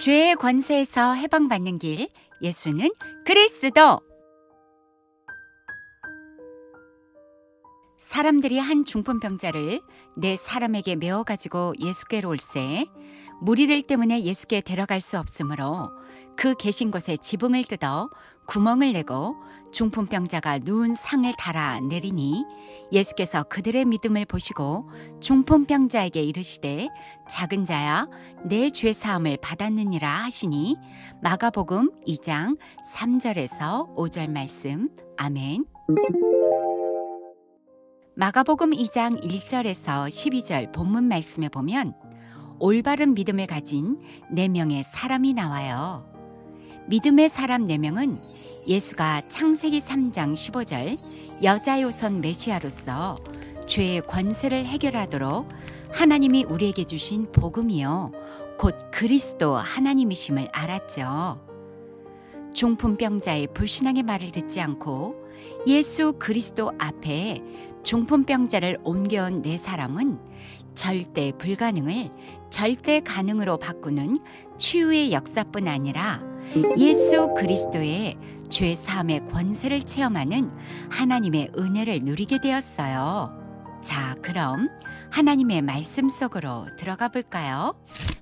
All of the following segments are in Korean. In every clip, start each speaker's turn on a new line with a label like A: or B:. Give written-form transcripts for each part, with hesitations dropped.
A: 죄의 권세에서 해방받는 길, 예수는 그리스도. 사람들이 한 중풍병자를 네 사람에게 메워가지고 예수께로 올세 무리들 때문에 예수께 데려갈 수 없으므로 그 계신 곳에 지붕을 뜯어 구멍을 내고 중풍병자가 누운 상을 달아 내리니 예수께서 그들의 믿음을 보시고 중풍병자에게 이르시되 작은 자야 내 죄사함을 받았느니라 하시니 마가복음 2장 3절에서 5절 말씀. 아멘. 마가복음 2장 1절에서 12절 본문 말씀에 보면 올바른 믿음을 가진 4명의 사람이 나와요. 믿음의 사람 4명은 예수가 창세기 3장 15절 여자의 우선 메시아로서 죄의 권세를 해결하도록 하나님이 우리에게 주신 복음이요 곧 그리스도 하나님이심을 알았죠. 중풍병자의 불신앙의 말을 듣지 않고 예수 그리스도 앞에 중풍병자를 옮겨온 4사람은 절대 불가능을 절대 가능으로 바꾸는 치유의 역사뿐 아니라 예수 그리스도의 죄 사함의 권세를 체험하는 하나님의 은혜를 누리게 되었어요. 자, 그럼 하나님의 말씀 속으로 들어가 볼까요?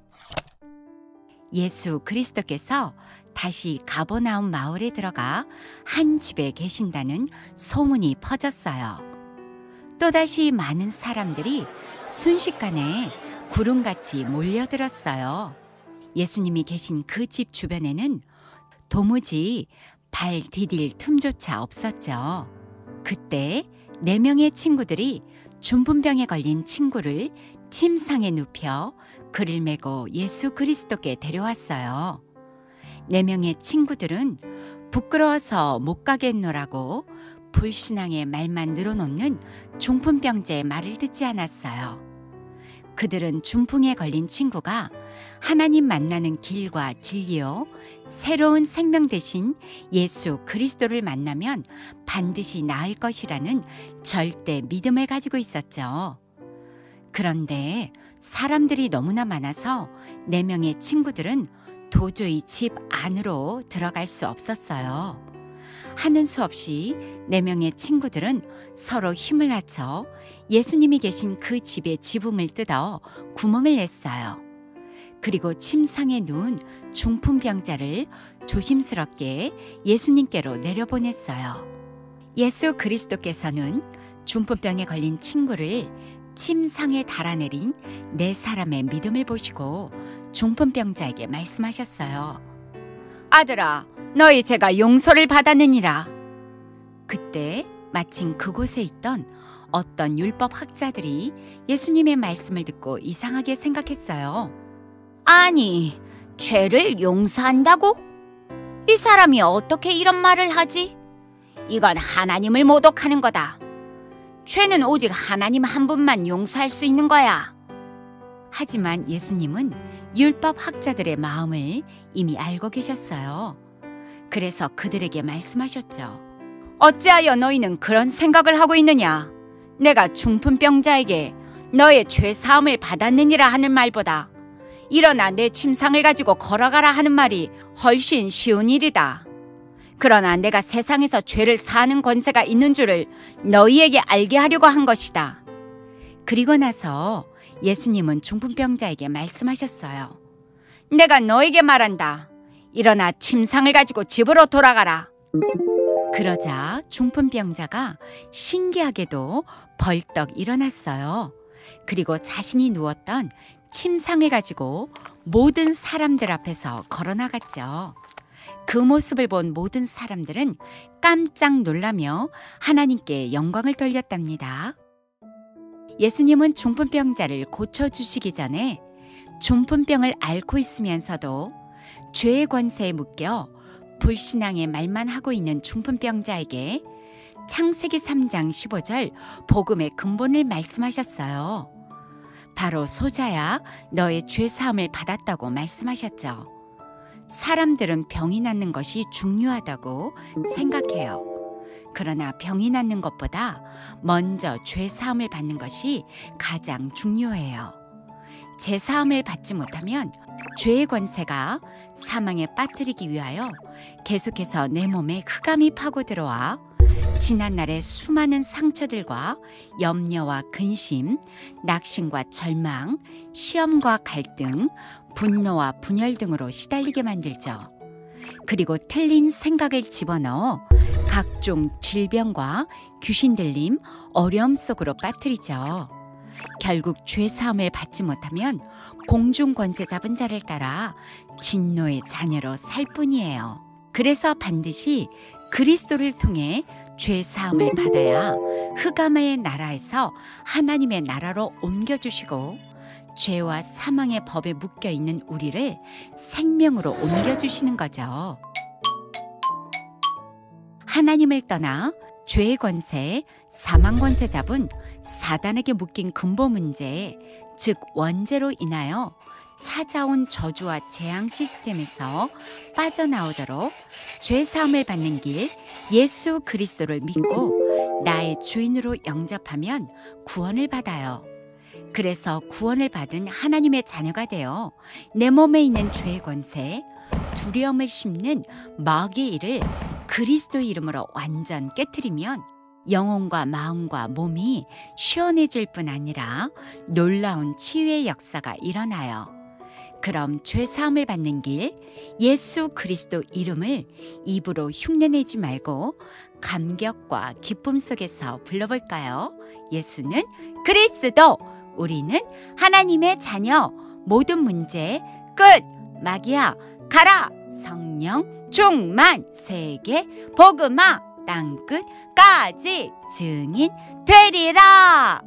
A: 예수 그리스도께서 다시 가버나움 마을에 들어가 한 집에 계신다는 소문이 퍼졌어요. 또다시 많은 사람들이 순식간에 구름같이 몰려들었어요. 예수님이 계신 그 집 주변에는 도무지 발 디딜 틈조차 없었죠. 그때 4명의 친구들이 중풍병에 걸린 친구를 침상에 눕혀 그를 메고 예수 그리스도께 데려왔어요. 4명의 친구들은 부끄러워서 못 가겠노라고 불신앙의 말만 늘어놓는 중풍병자의 말을 듣지 않았어요. 그들은 중풍에 걸린 친구가 하나님 만나는 길과 진리요 새로운 생명 대신 예수 그리스도를 만나면 반드시 나을 것이라는 절대 믿음을 가지고 있었죠. 그런데 사람들이 너무나 많아서 4명의 친구들은 도저히 집 안으로 들어갈 수 없었어요. 하는 수 없이 4명의 친구들은 서로 힘을 합쳐 예수님이 계신 그 집의 지붕을 뜯어 구멍을 냈어요. 그리고 침상에 누운 중풍병자를 조심스럽게 예수님께로 내려보냈어요. 예수 그리스도께서는 중풍병에 걸린 친구를 침상에 달아내린 4사람의 믿음을 보시고 중풍병자에게 말씀하셨어요. 아들아, 너희 죄가 용서를 받았느니라. 그때 마침 그곳에 있던 어떤 율법 학자들이 예수님의 말씀을 듣고 이상하게 생각했어요. 아니, 죄를 용서한다고? 이 사람이 어떻게 이런 말을 하지? 이건 하나님을 모독하는 거다. 죄는 오직 하나님 한 분만 용서할 수 있는 거야. 하지만 예수님은 율법 학자들의 마음을 이미 알고 계셨어요. 그래서 그들에게 말씀하셨죠. 어찌하여 너희는 그런 생각을 하고 있느냐? 내가 중풍병자에게 너의 죄 사함을 받았느니라 하는 말보다 일어나 내 침상을 가지고 걸어가라 하는 말이 훨씬 쉬운 일이다. 그러나 내가 세상에서 죄를 사하는 권세가 있는 줄을 너희에게 알게 하려고 한 것이다. 그리고 나서 예수님은 중풍병자에게 말씀하셨어요. 내가 너에게 말한다. 일어나 침상을 가지고 집으로 돌아가라. 그러자 중풍병자가 신기하게도 벌떡 일어났어요. 그리고 자신이 누웠던 침상을 가지고 모든 사람들 앞에서 걸어나갔죠. 그 모습을 본 모든 사람들은 깜짝 놀라며 하나님께 영광을 돌렸답니다. 예수님은 중풍병자를 고쳐주시기 전에 중풍병을 앓고 있으면서도 죄의 권세에 묶여 불신앙의 말만 하고 있는 중풍병자에게 창세기 3장 15절 복음의 근본을 말씀하셨어요. 바로 소자야 너의 죄 사함을 받았다고 말씀하셨죠. 사람들은 병이 낫는 것이 중요하다고 생각해요. 그러나 병이 낫는 것보다 먼저 죄 사함을 받는 것이 가장 중요해요. 제사함을 받지 못하면 죄의 권세가 사망에 빠뜨리기 위하여 계속해서 내 몸에 흑암이 파고 들어와 지난날의 수많은 상처들과 염려와 근심, 낙심과 절망, 시험과 갈등, 분노와 분열 등으로 시달리게 만들죠. 그리고 틀린 생각을 집어넣어 각종 질병과 귀신 들림, 어려움 속으로 빠뜨리죠. 결국 죄 사함을 받지 못하면 공중 권세 잡은 자를 따라 진노의 자녀로 살 뿐이에요. 그래서 반드시 그리스도를 통해 죄 사함을 받아야 흑암의 나라에서 하나님의 나라로 옮겨주시고 죄와 사망의 법에 묶여있는 우리를 생명으로 옮겨주시는 거죠. 하나님을 떠나 죄의 권세, 사망 권세 잡은 사단에게 묶인 근본 문제, 즉 원죄로 인하여 찾아온 저주와 재앙 시스템에서 빠져나오도록 죄 사함을 받는 길 예수 그리스도를 믿고 나의 주인으로 영접하면 구원을 받아요. 그래서 구원을 받은 하나님의 자녀가 되어 내 몸에 있는 죄의 권세, 두려움을 심는 마귀의 일을 그리스도의 이름으로 완전 깨트리면 영혼과 마음과 몸이 시원해질 뿐 아니라 놀라운 치유의 역사가 일어나요. 그럼 죄 사함을 받는 길 예수 그리스도 이름을 입으로 흉내내지 말고 감격과 기쁨 속에서 불러볼까요? 예수는 그리스도, 우리는 하나님의 자녀, 모든 문제 끝, 마귀야 가라, 성령 충만, 세계 복음화 땅끝까지 증인 되리라.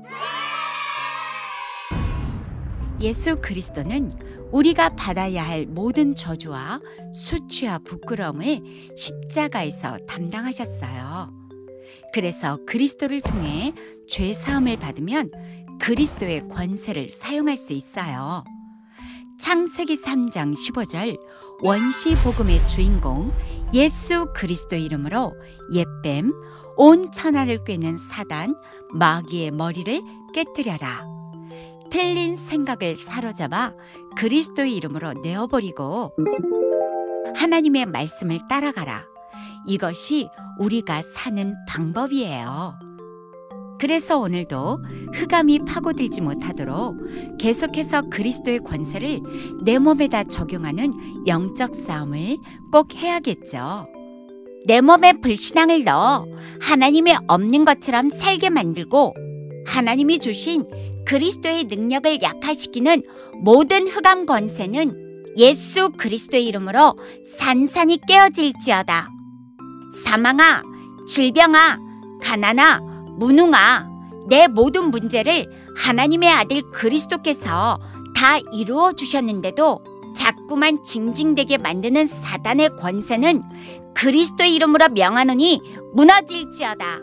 A: 예수 그리스도는 우리가 받아야 할 모든 저주와 수치와 부끄러움을 십자가에서 담당하셨어요. 그래서 그리스도를 통해 죄 사함을 받으면 그리스도의 권세를 사용할 수 있어요. 창세기 3장 15절 원시 복음의 주인공 예수 그리스도 이름으로 옛뱀 온 천하를 꿰는 사단 마귀의 머리를 깨뜨려라. 틀린 생각을 사로잡아 그리스도의 이름으로 내어버리고 하나님의 말씀을 따라가라. 이것이 우리가 사는 방법이에요. 그래서 오늘도 흑암이 파고들지 못하도록 계속해서 그리스도의 권세를 내 몸에다 적용하는 영적 싸움을 꼭 해야겠죠. 내 몸에 불신앙을 넣어 하나님이 없는 것처럼 살게 만들고 하나님이 주신 그리스도의 능력을 약화시키는 모든 흑암 권세는 예수 그리스도의 이름으로 산산이 깨어질지어다. 사망아, 질병아, 가난아, 무능아, 내 모든 문제를 하나님의 아들 그리스도께서 다 이루어 주셨는데도 자꾸만 징징대게 만드는 사단의 권세는 그리스도의 이름으로 명하노니 무너질지어다.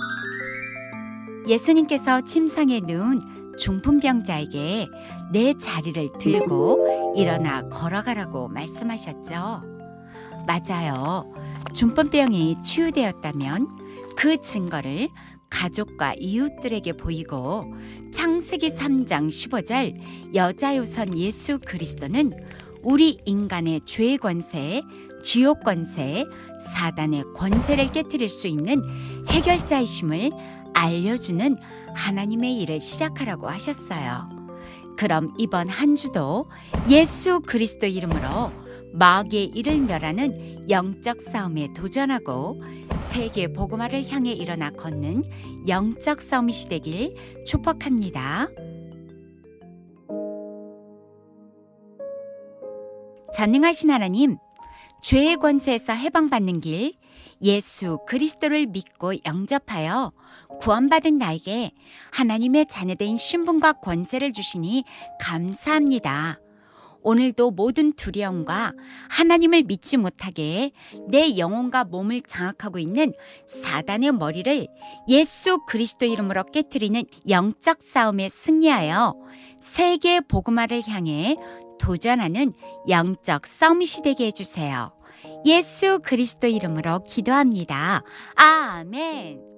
A: 예수님께서 침상에 누운 중풍병자에게 내 자리를 들고 일어나 걸어가라고 말씀하셨죠. 맞아요. 중풍병이 치유되었다면 그 증거를 가족과 이웃들에게 보이고 창세기 3장 15절 여자의 우선 예수 그리스도는 우리 인간의 죄의 권세, 지옥 권세, 사단의 권세를 깨뜨릴 수 있는 해결자이심을 알려주는 하나님의 일을 시작하라고 하셨어요. 그럼 이번 한 주도 예수 그리스도 이름으로 마귀의 일을 멸하는 영적 싸움에 도전하고 세계 복음화를 향해 일어나 걷는 영적 싸움이 시되길 축복합니다. 전능하신 하나님, 죄의 권세에서 해방받는 길 예수 그리스도를 믿고 영접하여 구원받은 나에게 하나님의 자녀된 신분과 권세를 주시니 감사합니다. 오늘도 모든 두려움과 하나님을 믿지 못하게 내 영혼과 몸을 장악하고 있는 사단의 머리를 예수 그리스도 이름으로 깨트리는 영적 싸움에 승리하여 세계 복음화를 향해 도전하는 영적 싸움이 시되게 해주세요. 예수 그리스도 이름으로 기도합니다. 아멘.